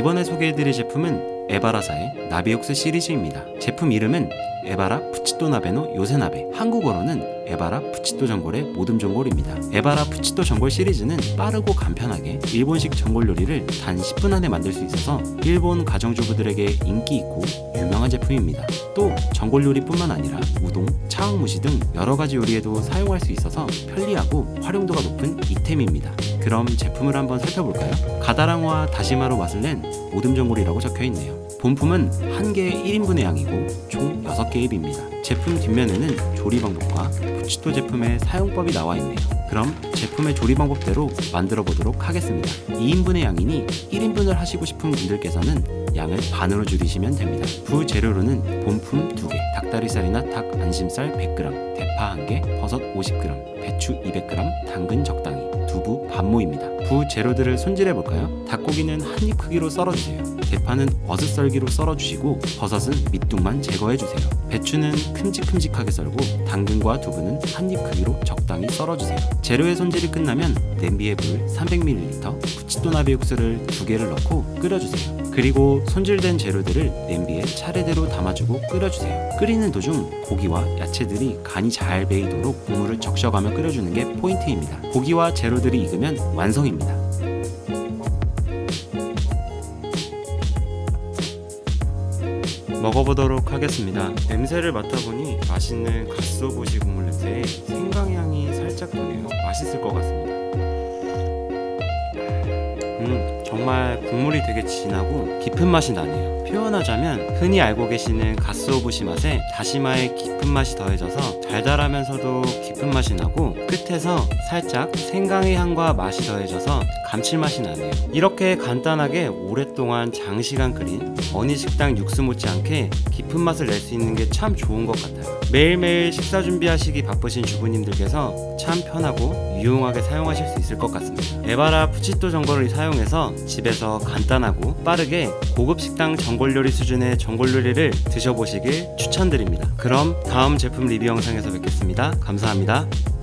이번에 소개해드릴 제품은 에바라사의 나비육수 시리즈입니다. 제품 이름은 에바라 푸치또 나베노 요세나베, 한국어로는 에바라 푸치또 전골의 모듬 전골입니다. 에바라 푸치또 전골 시리즈는 빠르고 간편하게 일본식 전골 요리를 단 10분 안에 만들 수 있어서 일본 가정주부들에게 인기 있고 유명한 제품입니다. 또 전골 요리뿐만 아니라 우동, 차왕무시 등 여러가지 요리에도 사용할 수 있어서 편리하고 활용도가 높은 이템입니다. 그럼 제품을 한번 살펴볼까요? 가다랑어와 다시마로 맛을 낸 모듬 전골이라고 적혀있네요. 본품은 1개의 1인분의 양이고 총 6개의 입입니다. 제품 뒷면에는 조리 방법과 푸치또 제품의 사용법이 나와 있네요. 그럼 제품의 조리 방법대로 만들어 보도록 하겠습니다. 2인분의 양이니 1인분을 하시고 싶은 분들께서는 양을 반으로 줄이시면 됩니다. 부재료로는 본품 2개, 닭다리살이나 닭 안심살 100g, 대파 1개, 버섯 50g, 배추 200g, 당근 적당히, 두부 반모입니다. 부재료들을 손질해 볼까요? 닭고기는 한입 크기로 썰어주세요. 대파는 어슷썰기로 썰어주시고 버섯은 밑둥만 제거해주세요. 배추는 큼직큼직하게 썰고 당근과 두부는 한입 크기로 적당히 썰어주세요. 재료의 손질이 끝나면 냄비에 물 300ml, 푸치또 나베 육수를 2개를 넣고 끓여주세요. 그리고 손질된 재료들을 냄비에 차례대로 담아주고 끓여주세요. 끓이는 도중 고기와 야채들이 간이 잘 배이도록 국물을 적셔가며 끓여주는 게 포인트입니다. 고기와 재료들이 익으면 완성입니다. 먹어보도록 하겠습니다. 냄새를 맡아보니 맛있는 가쓰오부시 국물 냄새에 생강향이 살짝 도네요. 맛있을 것 같습니다. 정말 국물이 되게 진하고 깊은 맛이 나네요. 표현하자면 흔히 알고 계시는 가쓰오부시 맛에 다시마의 깊은 맛이 더해져서 달달하면서도 깊은 맛이 나고 끝에서 살짝 생강의 향과 맛이 더해져서 감칠맛이 나네요. 이렇게 간단하게 오랫동안 장시간 끓인 어니식당 육수 못지않게 깊은 맛을 낼 수 있는 게 참 좋은 것 같아요. 매일매일 식사 준비하시기 바쁘신 주부님들께서 참 편하고 유용하게 사용하실 수 있을 것 같습니다. 에바라 푸치또 전골을 사용해서 집에서 간단하고 빠르게 고급 식당 전골 요리 수준의 전골 요리를 드셔보시길 추천드립니다. 그럼 다음 제품 리뷰 영상에서 뵙겠습니다. 감사합니다.